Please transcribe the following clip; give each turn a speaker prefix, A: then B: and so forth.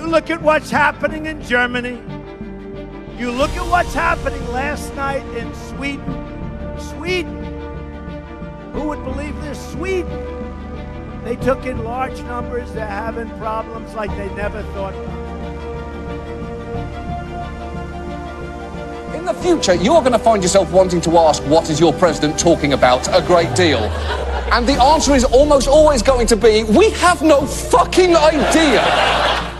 A: look at what's happening in Germany. You look at what's happening last night in Sweden. Sweden. Who would believe this? Sweden. They took in large numbers. They're having problems like they never thought.
B: In the future, you're going to find yourself wanting to ask, what is your president talking about, a great deal. And the answer is almost always going to be, we have no fucking idea.